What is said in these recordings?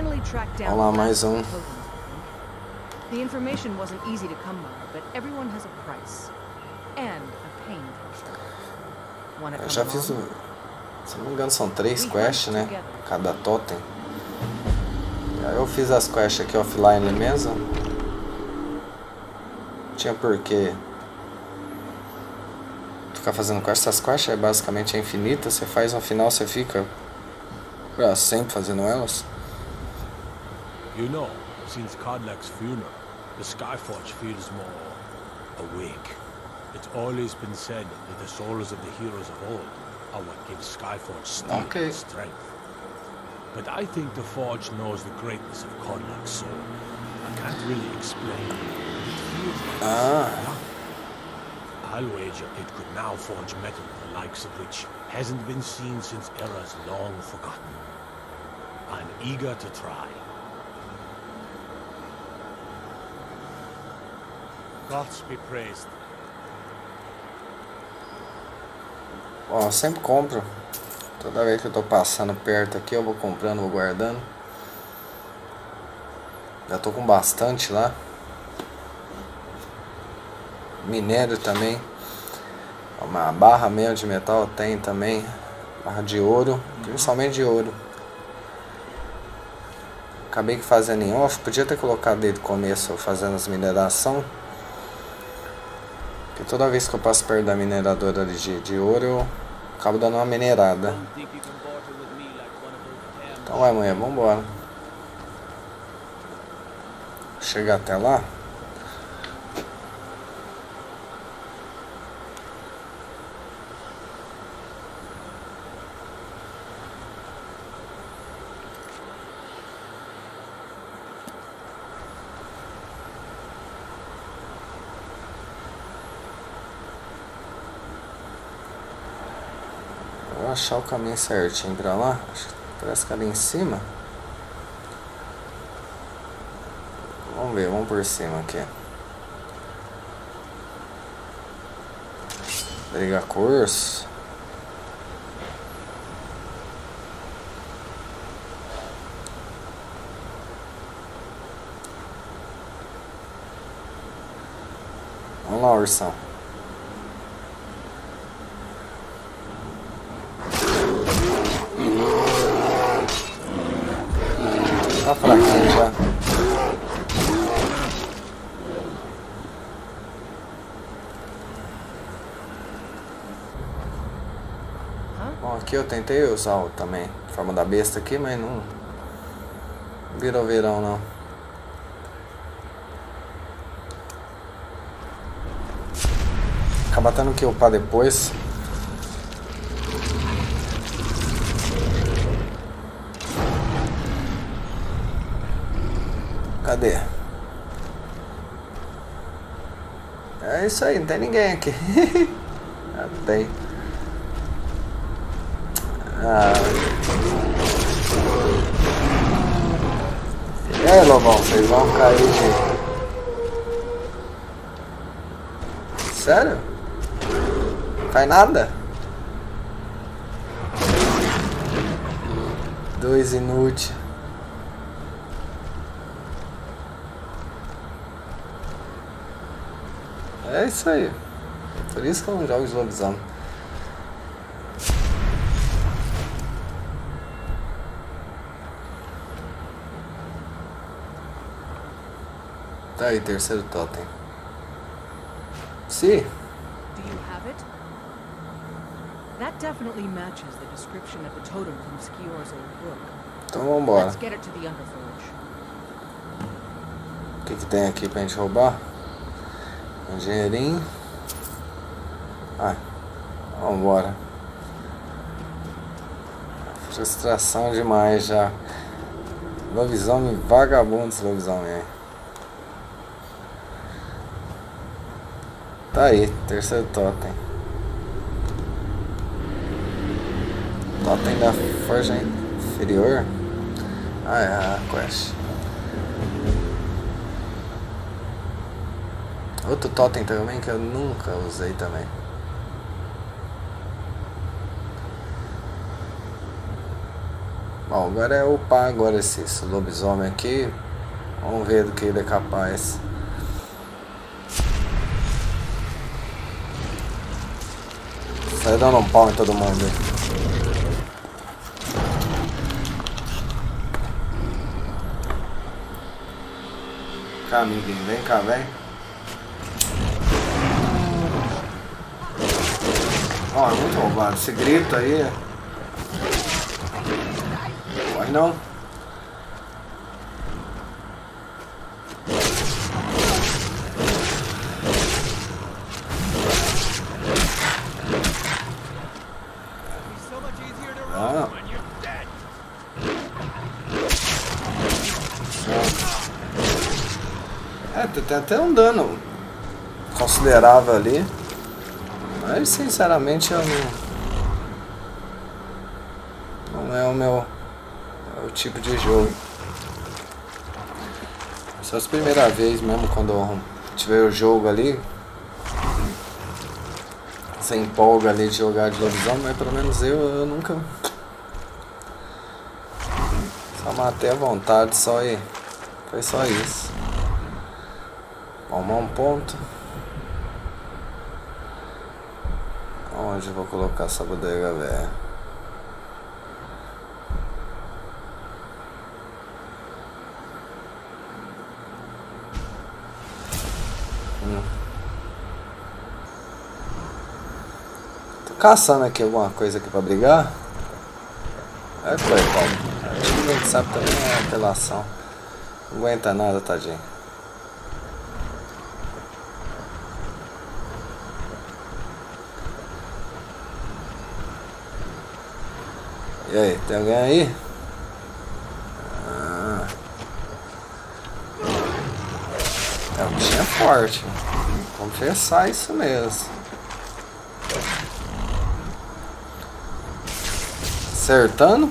finally tracked down. Vamos lá, mais um. The information wasn't easy to come by, but everyone has a price and a pain pressure. Wanna Eu come já fiz, along? se não me engano, são 3 quests, né? Cada totem. E aí eu fiz as quests aqui offline mesmo. Tinha porquê ficar fazendo quests. Essas quests é basicamente infinita. Você faz no final, você fica pra sempre fazendo elas. You know, since Kodlak's funeral, the Skyforge feels more awake. It's always been said that the souls of the heroes of old are what gives Skyforge steel and strength. But I think the Forge knows the greatness of Kodlak's soul. I can't really explain, but it feels like I'll wager it could now forge metal the likes of which hasn't been seen since eras long forgotten. I'm eager to try. Gods be praised. Bom, eu sempre compro. Toda vez que eu tô passando perto aqui, eu vou comprando, vou guardando. Já tô com bastante lá. Minério também. Uma barra mesmo de metal tem também. Barra de ouro, principalmente de ouro. Acabei que fazendo em off. Podia ter colocado desde o começo fazendo as mineração. Porque toda vez que eu passo perto da mineradora de ouro, eu acabo dando uma minerada. Então vai, mulher, vambora. Chegar até lá. Vou achar o caminho certinho pra lá. Parece que ali em cima. Vamos ver, vamos por cima aqui. Briga curso. Vamos lá, ursão. Tá fraquinho já. Bom, aqui eu tentei usar também a forma da besta aqui, mas não virou verão não. Acaba tendo que upar depois. Cadê? É isso aí, não tem ninguém aqui. Ah, tem. Ah. E aí, lobão, vocês vão cair de... Sério? Faz nada? Dois inúteis. É isso aí. Por isso que eu não jogo de lobisomem. Tá aí, terceiro totem. Sim. Do you have it? That definitely matches the description of the totem from Skior's old book. Então vambora. Let's get it to the Underforge. O que que tem aqui pra gente roubar? Um dinheirinho. Ah, vambora. Frustração demais já. Lobisomem vagabundo esse lobisomem aí. Tá aí, terceiro totem. Totem da forja inferior. Ah, é a quest. Outro totem também que eu nunca usei também. Bom, agora é upar agora esse lobisomem aqui. Vamos ver do que ele é capaz. Sai dando um pau em todo mundo aí. Cá, amiguinho, vem cá, vem. Ó, é muito roubado. Esse grito aí. Corre não. Ah. É, tem até um dano considerável ali. Mas sinceramente eu não é o tipo de jogo. Só a primeira vez mesmo quando eu tiver o jogo ali. Você empolga ali de jogar de lobisomem, mas pelo menos eu nunca. Só matei à vontade, só e foi só isso. Arrumar um ponto. Onde eu vou colocar essa bodega, velho? Tô caçando aqui alguma coisa aqui pra brigar. É coitado. A gente sabe também é apelação. Não aguenta nada, tadinho. E aí, tem alguém aí? Ah. É, o bichinho é forte. Confessar isso mesmo. Acertando.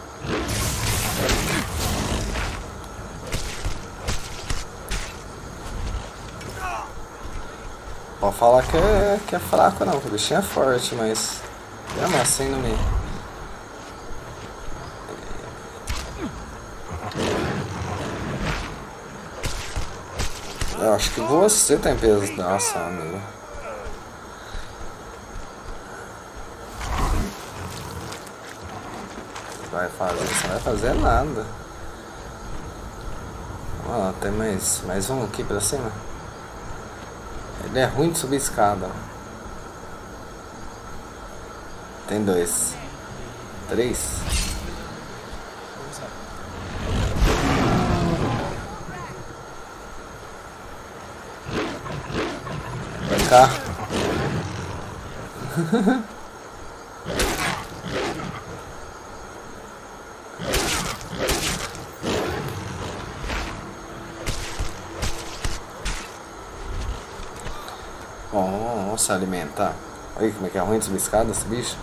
Pode falar que é fraco não, que o bichinho é forte, mas mesmo assim não me... Eu acho que você tem peso de ação, amigo. Vai fazer, você não vai fazer nada. Ó, tem mais um aqui pra cima. Ele é ruim de subir escada. Tem 2. 3. Vem cá. Bom, vamos se alimentar. Olha como é que é ruim de subir escada esse bicho.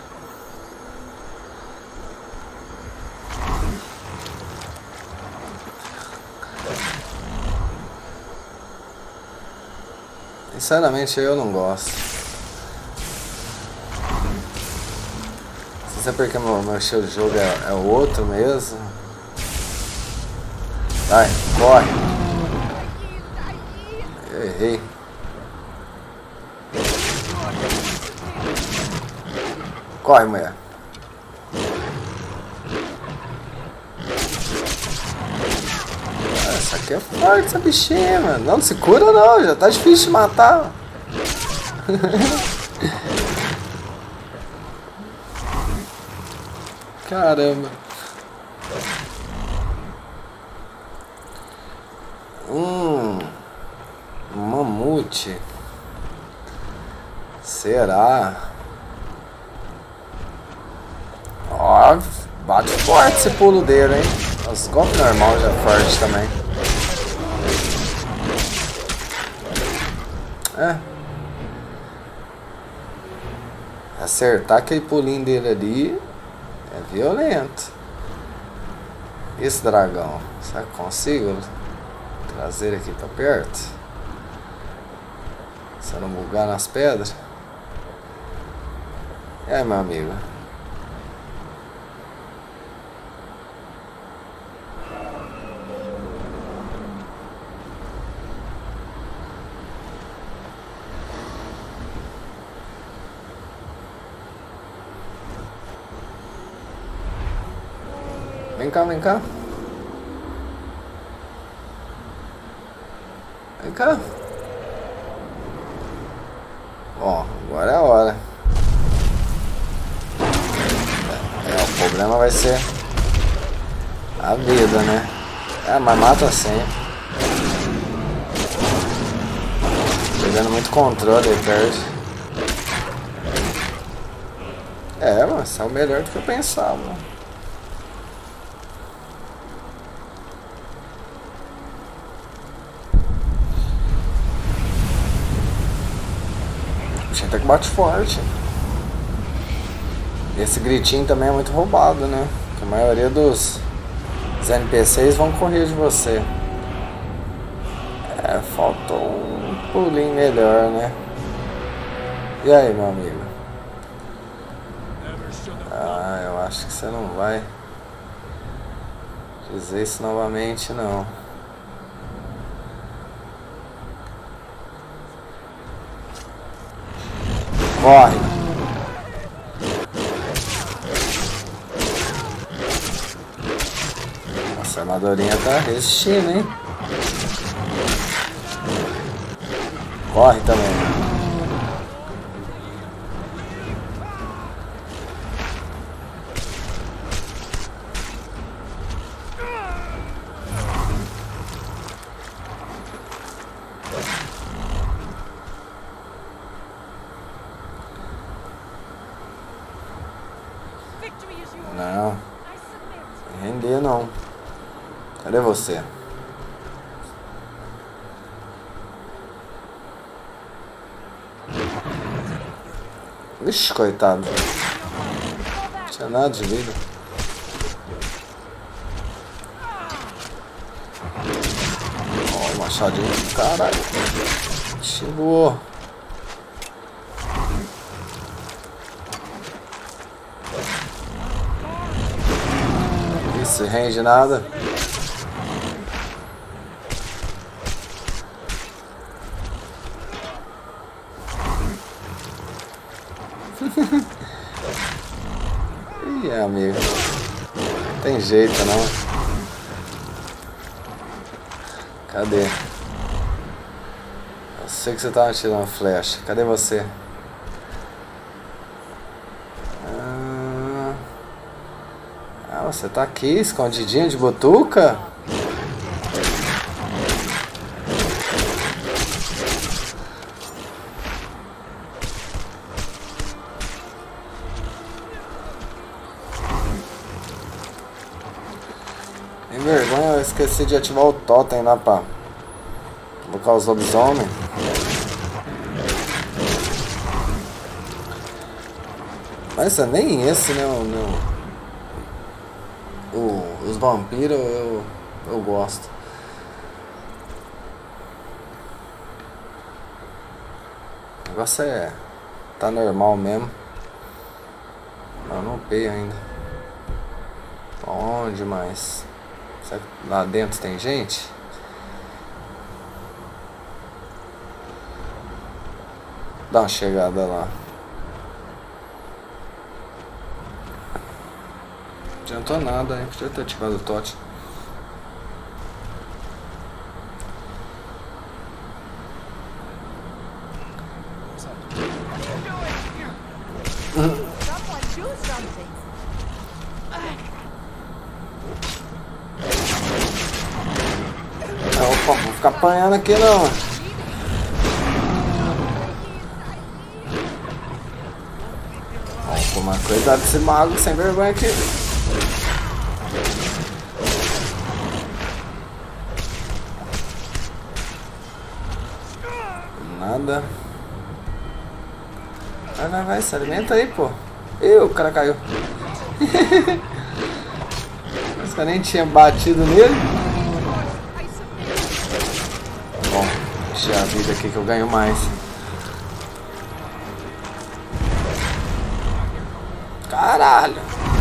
Sinceramente eu não gosto. Não sei porque meu estilo de jogo é o outro mesmo. Vai, corre. Eu errei. Corre, mulher. Essa aqui é forte, essa bichinha, mano. Não se cura não, já tá difícil de matar. Caramba. Mamute. Será? Ó, bate forte esse pulo dele, hein? Os golpes normal já é forte também. É. Acertar aquele pulinho dele ali é violento. Esse dragão, será que consigo trazer ele aqui pra perto? Se eu não bugar nas pedras. E aí, meu amigo? Vem cá, vem cá. Vem cá. Ó, agora é a hora. O problema vai ser a vida, né? Mas mata sempre. Pegando muito controle aí perto. Mas é o melhor do que eu pensava. Tinha até que bate forte. Esse gritinho também é muito roubado, né? Porque a maioria dos NPCs vão correr de você. Faltou um pulinho melhor, né? E aí, meu amigo? Eu acho que você não vai dizer isso novamente, não. Corre! Nossa, a armadurinha tá resistindo, hein? Corre também. Não. Render não. Cadê você? Ixi, coitado. Não tinha nada de vida. Ó, o machadinho. Caralho. Chegou. Isso, rende nada. Ih, amigo. Não tem jeito, não. Cadê? Eu sei que você tava tirando flecha. Cadê você? Você tá aqui, escondidinho de butuca? Tem vergonha, eu esqueci de ativar o totem lá pra colocar os lobisomens. Mas é nem esse, né? Os vampiros eu gosto. O negócio tá normal mesmo. Eu não upei ainda. Onde mais? Será que lá dentro tem gente? Dá uma chegada lá. Não adiantou nada, hein? Podia ter ativado o totem. Opa, vou ficar apanhando aqui não. Vamos tomar cuidado desse mago sem vergonha aqui. Nada. Vai, se alimenta aí, pô. Ih, o cara caiu. Mas que eu nem tinha batido nele. Bom, deixa a vida aqui que eu ganho mais. Caralho.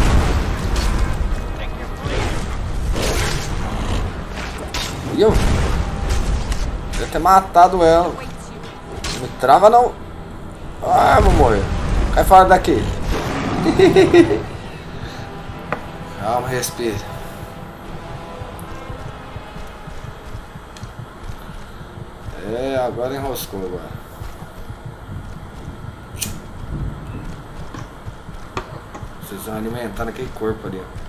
E eu? Devia ter matado ela. Me trava não. Ah, vou morrer. Cai fora daqui. Calma, respira. É, agora enroscou agora. Vocês vão alimentando aquele corpo ali, ó.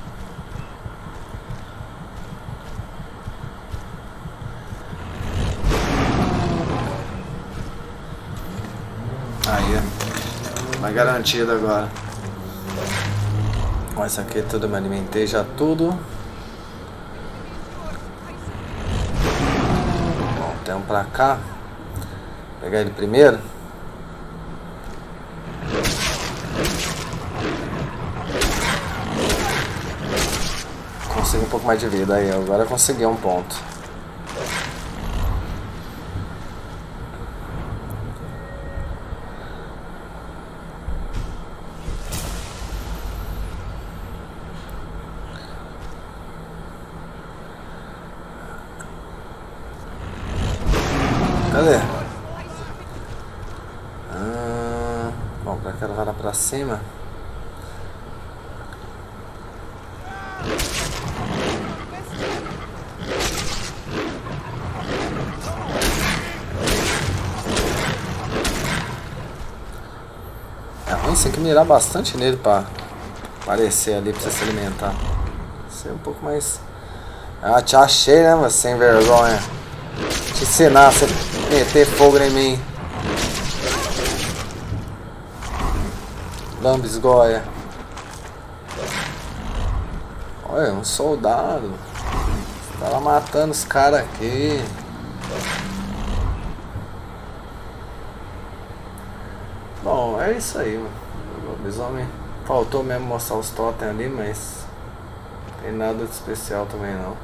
Aí, mais garantido agora. Bom, isso aqui tudo me alimentei já tudo. Bom, tem um pra cá. Vou pegar ele primeiro. Consegui um pouco mais de vida aí, agora eu consegui um ponto. Cadê? Bom, pra cá vai lá pra cima. É ruim, você tem que mirar bastante nele pra aparecer ali pra você se alimentar. Ser um pouco mais... Ah, te achei, né, mas sem vergonha. Te ensinar a você meter fogo em mim. Lambisgoia. Olha, um soldado. Tava matando os caras aqui. Bom, é isso aí, mano. O lobisomem faltou mesmo mostrar os totens ali, mas não tem nada de especial também não.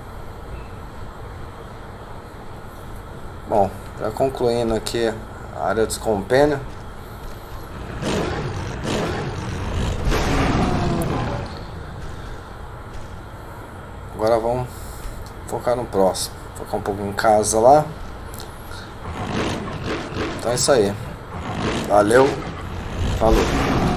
Bom, tá concluindo aqui a área dos compênios. Agora vamos focar no próximo. Focar um pouco em casa lá. Então é isso aí. Valeu. Falou.